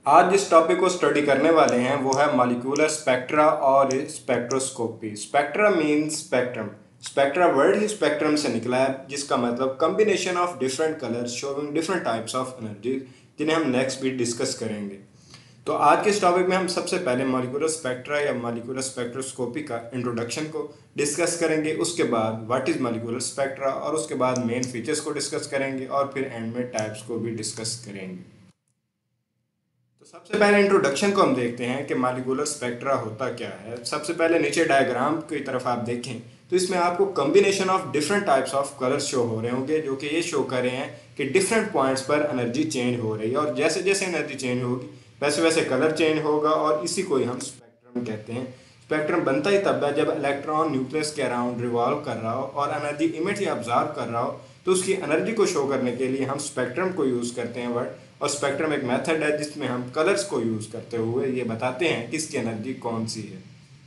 आज जिस टॉपिक को स्टडी करने वाले हैं वो है मॉलिक्यूलर स्पेक्ट्रा और spectroscopy. Spectra means spectrum. Spectra word ही स्पेक्ट्रम से निकला है, जिसका मतलब combination of different colours showing different types of energy, जिन्हें हम नेक्स्ट भी डिस्कस करेंगे। तो आज के इस टॉपिक में हम सबसे पहले मॉलिक्यूलर स्पेक्ट्रा या मॉलिक्यूलर स्पेक्ट्रोस्कोपी का इंट्रोडक्शन को डिस्कस करेंगे। उसके बाद व्हाट इज मॉलिक्यूलर स्पेक्ट्रा, और उसके बाद मेन फीचर्स को डिस्कस करेंगे, और फिर एंड में टाइप्स को भी डिस्कस करेंगे। तो सबसे पहले इंट्रोडक्शन को हम देखते हैं कि मॉलिक्यूलर स्पेक्ट्रा होता क्या है। सबसे पहले नीचे डायग्राम की तरफ आप देखें तो इसमें आपको combination of different types of colours show हो रहे होंगे, जो कि ये शो कर रहे हैं कि डिफरेंट पॉइंट्स पर एनर्जी चेंज हो रही है, और जैसे जैसे एनर्जी चेंज होगी वैसे वैसे कलर चेंज होगा, और इसी को ही हम स्पेक्ट्रम कहते हैं। स्पेक्ट्रम बनता ही तब है जब इलेक्ट्रॉन न्यूक्लियस के अराउंड रिवॉल्व कर रहा हो और एनर्जी इमिट या ऑब्जर्व कर रहा हो, तो उसकी एनर्जी को शो करने के लिए हम स्पेक्ट्रम को यूज़ करते हैं वर्ड। और स्पेक्ट्रम एक मेथड है जिसमें हम कलर्स को यूज़ करते हुए ये बताते हैं कि इसकी एनर्जी कौन सी है।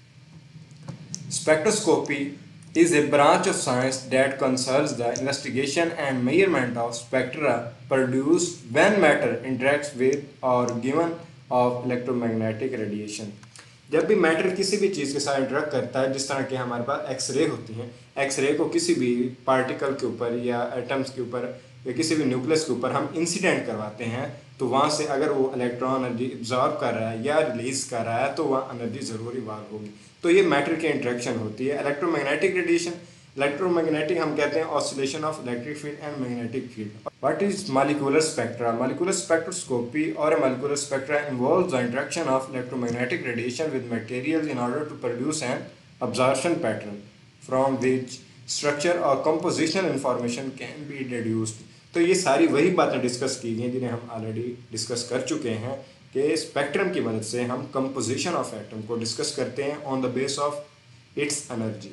Spectroscopy is a branch of science that concerns the investigation and measurement of spectra produced when matter interacts with or given of electromagnetic radiation। जब भी मैटर किसी भी चीज़ के साथ इंटरेक्ट करता है, जिस तरह के हमारे पास एक्सरे होती हैं, एक्सरे को किसी भी पार्टिकल के ऊपर या एटम्स के ऊपर या किसी भी न्यूक्लियस के ऊपर हम इंसिडेंट करवाते हैं, तो वहाँ से अगर वो इलेक्ट्रॉन एनर्जी एब्जॉर्ब कर रहा है या रिलीज कर रहा है तो वहाँ एनर्जी ज़रूर इवॉल्व होगी। तो ये मैटर की इंटरेक्शन होती है। इलेक्ट्रोमैग्नेटिक रेडिएशन, इलेक्ट्रोमैग्नेटिक हम कहते हैं oscillation of electric field and magnetic field. What is molecular spectra? Molecular spectroscopy और molecular spectra involves the interaction of electromagnetic radiation with materials in order to produce an absorption pattern from which structure और compositional information can be deduced. तो ये सारी वही बातें discuss की गई जिन्हें हम ऑलरेडी डिस्कस कर चुके हैं कि स्पेक्ट्रम की मदद से हम कंपोजिशन ऑफ एटम को डिस्कस करते हैं on the base of its energy.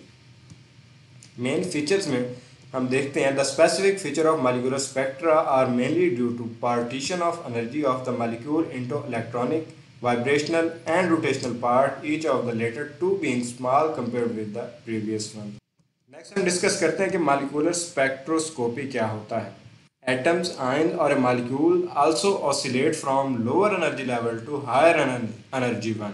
Main features में हम देखते हैं the specific feature of molecular spectra are mainly due to partition of energy of the molecule into electronic, vibrational and rotational part, each of the latter two being small compared with the previous one. Next हम discuss करते हैं कि molecular spectroscopy क्या होता है। Atoms, ions or a molecule also oscillate from lower energy level to higher energy one।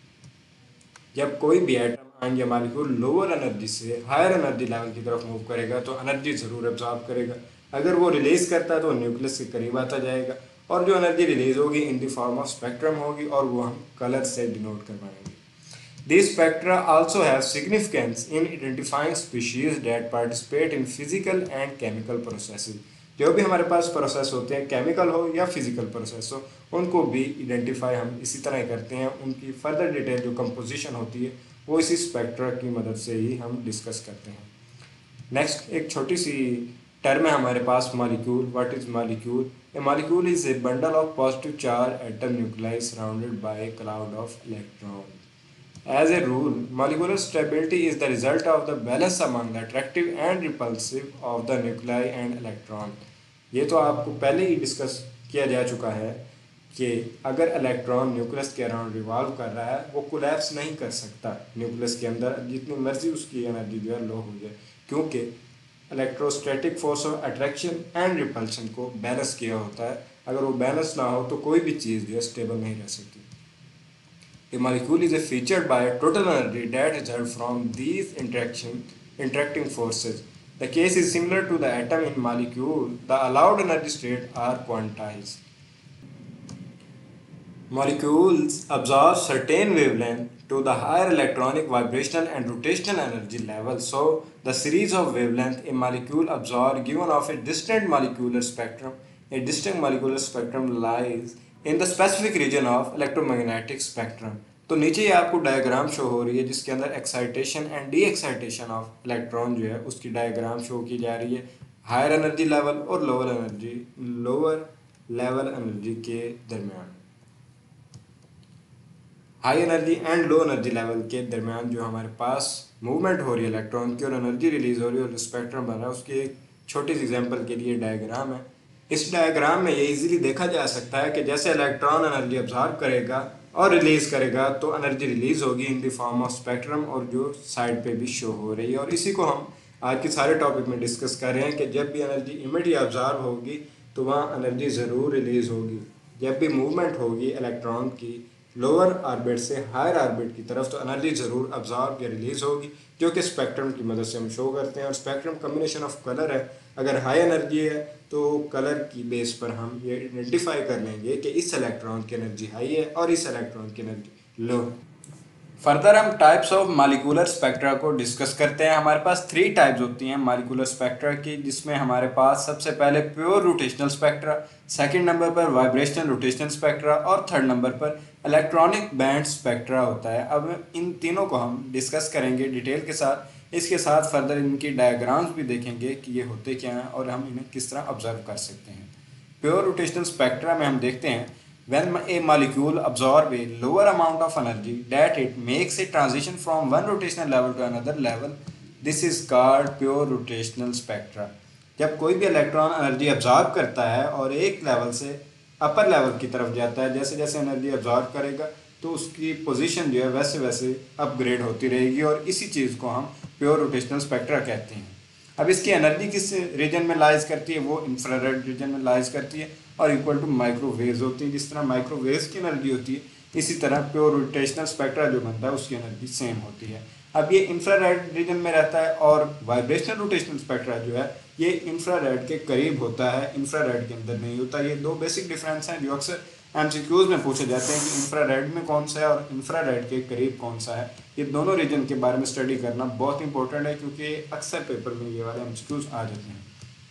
जब कोई भी एटम, आयन या मॉलिक्यूल लोअर एनर्जी से हायर एनर्जी लेवल की तरफ मूव करेगा तो एनर्जी ज़रूर एब्जॉर्ब करेगा। अगर वो रिलीज करता है तो न्यूक्लियस के करीब आता जाएगा, और जो एनर्जी रिलीज होगी in the form of spectrum होगी, और वो हम कलर से डिनोट कर पाएंगे। These spectra also have significance in identifying species that participate in physical and chemical processes। जो भी हमारे पास प्रोसेस होते हैं, केमिकल हो या फिजिकल प्रोसेस हो, उनको भी आइडेंटिफाई हम इसी तरह करते हैं। उनकी फर्दर डिटेल जो कंपोजिशन होती है वो इसी स्पेक्ट्रा की मदद से ही हम डिस्कस करते हैं। नेक्स्ट एक छोटी सी टर्म है हमारे पास molecule. What is molecule? A molecule is a bundle of positive charge atom nuclei surrounded by a cloud of electron. As a rule, molecular stability is the result of the balance among the attractive and repulsive of the nuclei and electron। ये तो आपको पहले ही discuss किया जा चुका है कि अगर इलेक्ट्रॉन न्यूक्लियस के अराउंड रिवॉल्व कर रहा है, वो कोलैप्स नहीं कर सकता न्यूक्लियस के अंदर, जितनी मर्जी उसकी एनर्जी जो है लो हो जाए, क्योंकि electrostatic force of attraction and repulsion को बैलेंस किया होता है। अगर वो बैलेंस ना हो तो कोई भी चीज़ जो है स्टेबल नहीं रह सकती। A molecule is featured by total energy that results from these interacting forces। The case is similar to the atom in molecule. The allowed energy states are quantized। Molecules absorb certain wavelength to the higher electronic, vibrational and rotational energy level. So the series of wavelength a molecule absorbs given off a distant molecular spectrum. A distant molecular spectrum lies in the specific region of electromagnetic spectrum। तो नीचे ही आपको diagram show हो रही है जिसके अंदर excitation and de excitation of electron जो है उसकी डायग्राम शो की जा रही है हायर एनर्जी लेवल और लोअर लेवल एनर्जी के दरमियान। High energy and low energy level के दरमियान जो हमारे पास मूवमेंट हो रही है इलेक्ट्रॉन की और एनर्जी रिलीज हो रही है और स्पेक्ट्रम बन रहा है, उसकी एक छोटी सी एग्जांपल के लिए डायग्राम है। इस डायग्राम में ये इजीली देखा जा सकता है कि जैसे इलेक्ट्रॉन एनर्जी अब्जॉर्ब करेगा और रिलीज करेगा तो एनर्जी रिलीज होगी in the form of spectrum, और जो साइड पे भी शो हो रही है। और इसी को हम आज के सारे टॉपिक में डिस्कस कर रहे हैं कि जब भी एनर्जी इमिट या अब्जॉर्ब होगी तो वहाँ एनर्जी ज़रूर रिलीज होगी। जब भी मूवमेंट होगी इलेक्ट्रॉन की लोअर ऑर्बिट से हायर ऑर्बिट की तरफ, तो एनर्जी ज़रूर अब्जॉर्ब या रिलीज होगी, जो कि स्पेक्ट्रम की मदद से हम शो करते हैं। और स्पेक्ट्रम कम्बिनेशन ऑफ कलर है, अगर हाई एनर्जी है तो कलर की बेस पर हम ये आइडेंटिफाई कर लेंगे कि इस इलेक्ट्रॉन की एनर्जी हाई है और इस इलेक्ट्रॉन की एनर्जी लो। फर्दर हम टाइप्स ऑफ मॉलिक्यूलर स्पेक्ट्रा को डिस्कस करते हैं। हमारे पास 3 टाइप्स होती हैं मॉलिक्यूलर स्पेक्ट्रा की, जिसमें हमारे पास सबसे पहले pure rotational spectra, second number पर वाइब्रेशनल रोटेशनल स्पेक्ट्रा और थर्ड नंबर पर इलेक्ट्रॉनिक बैंड स्पेक्ट्रा होता है। अब इन तीनों को हम डिस्कस करेंगे डिटेल के साथ, इसके साथ फर्दर इनकी डायग्राम्स भी देखेंगे कि ये होते क्या हैं और हम इन्हें किस तरह ऑब्जर्व कर सकते हैं। प्योर रोटेशनल स्पेक्ट्रा में हम देखते हैं when a molecule absorbs a lower amount of energy that it makes a transition from one rotational level to another level, this is called pure rotational spectra। जब कोई भी इलेक्ट्रॉन एनर्जी अब्जॉर्ब करता है और एक लेवल से upper level की तरफ जाता है, जैसे जैसे एनर्जी अब्जॉर्ब करेगा तो उसकी पोजीशन जो है वैसे वैसे अपग्रेड होती रहेगी, और इसी चीज़ को हम प्योर रोटेशनल स्पेक्ट्रा कहते हैं। अब इसकी एनर्जी किस रीजन में लाइज करती है, वो इंफ्रारेड रीजन में लाइज करती है और इक्वल टू माइक्रोवेव्स होती है। जिस तरह माइक्रोवेव्स की एनर्जी होती है, इसी तरह प्योर रोटेशनल स्पेक्ट्रा जो बनता है उसकी एनर्जी सेम होती है। अब ये इंफ्रारेड रीजन में रहता है और वाइब्रेशनल रोटेशनल स्पेक्ट्रा जो है ये इंफ्रारेड के करीब होता है, इंफ्रारेड के अंदर नहीं होता। ये दो बेसिक डिफरेंस हैं जो अक्सर एमसीक्यूज में पूछे जाते हैं कि इंफ्रारेड में कौन सा है और इंफ्रारेड के करीब कौन सा है। ये दोनों रीजन के बारे में स्टडी करना बहुत इंपॉर्टेंट है, क्योंकि अक्सर पेपर में ये वाले एमसीक्यूज आ जाते हैं।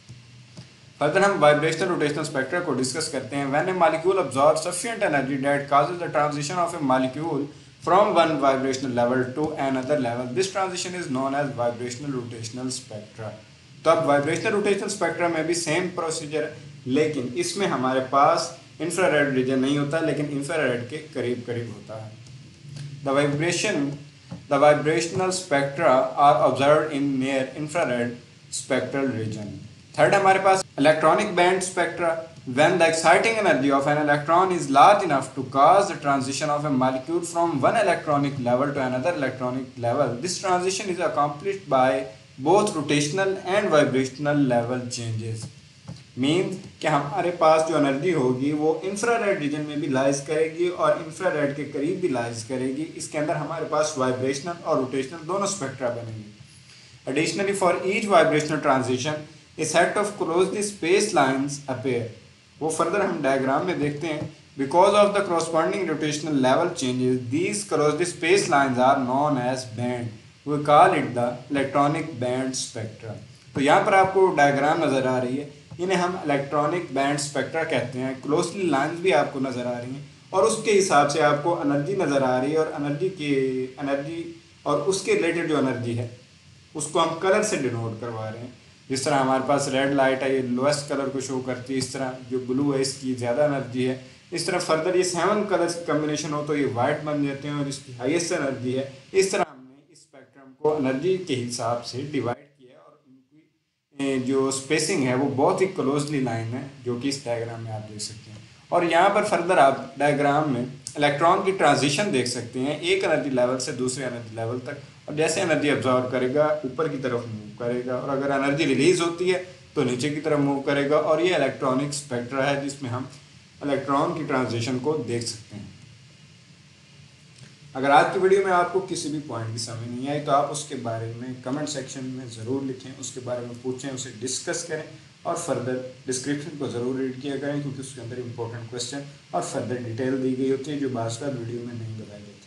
फर्दर हम वाइब्रेशनल रोटेशनल स्पेक्ट्रा को डिस्कस करते हैं। When a molecule absorbs sufficient energy that causes the transition of a molecule from one vibrational level to another level, this transition is known as vibrational rotational spectra. तो अब vibrational rotational spectra में भी same procedure है, लेकिन इसमें हमारे पास infrared reason नहीं होता, लेकिन इंफ्रारेड के करीब करीब होता है। The vibrational spectra are observed in near infrared spectral region। Third हमारे पास electronic band spectra. When the exciting energy of an electron is large enough to cause the transition of a molecule from one electronic level to another electronic level, this transition is accomplished by both rotational and vibrational level changes। Means कि हमारे पास जो energy होगी वो infrared reason में भी lies करेगी और infrared के करीब भी लाइज करेगी। इसके अंदर हमारे पास वाइब्रेशनल और रोटेशनल दोनों स्पेक्ट्रा बनेंगे। Additionally for each vibrational transition a set of closely space lines appear. वो फर्दर हम डायग्राम में देखते हैं। Because of the corresponding rotational level changes, these closely spaced lines are known as band। we call it the electronic band spectra। तो यहाँ पर आपको diagram नज़र आ रही है, इन्हें हम इलेक्ट्रॉनिक बैंड स्पेक्ट्रा कहते हैं। क्लोजली लाइंस भी आपको नज़र आ रही हैं और उसके हिसाब से आपको एनर्जी नज़र आ रही है, और एनर्जी और उसके रिलेटेड जो एनर्जी है उसको हम कलर से डिनोट करवा रहे हैं। जिस तरह हमारे पास रेड लाइट है, ये लोएस्ट कलर को शो करती है, इस तरह जो ब्लू है इसकी ज़्यादा एनर्जी है। इस तरह फर्दर ये 7 कलर्स की कम्बिनेशन हो तो ये वाइट बन जाते हैं और इसकी हाईएस्ट एनर्जी है। इस तरह हमने इस स्पेक्ट्रम को एनर्जी के हिसाब से डिवाइड किया और उनकी जो स्पेसिंग है वो बहुत ही क्लोजली लाइन है, जो कि इस डायग्राम में आप देख सकते हैं। और यहाँ पर फर्दर आप डायग्राम में इलेक्ट्रॉन की ट्रांजिशन देख सकते हैं एक एनर्जी लेवल से दूसरे एनर्जी लेवल तक, और जैसे एनर्जी अब्जॉर्व करेगा ऊपर की तरफ मूव करेगा, और अगर एनर्जी रिलीज होती है तो नीचे की तरफ मूव करेगा। और ये इलेक्ट्रॉनिक स्पेक्ट्रा है जिसमें हम इलेक्ट्रॉन की ट्रांजिशन को देख सकते हैं। अगर आज की वीडियो में आपको किसी भी पॉइंट की समझ नहीं आई तो आप उसके बारे में कमेंट सेक्शन में ज़रूर लिखें, उसके बारे में पूछें, उसे डिस्कस करें और फर्दर डिस्क्रिप्शन को ज़रूर रीड किया करें, क्योंकि उसके अंदर इंपॉर्टेंट क्वेश्चन और फर्दर डिटेल दी गई होती है जो बार बार वीडियो में नहीं बताई जाती।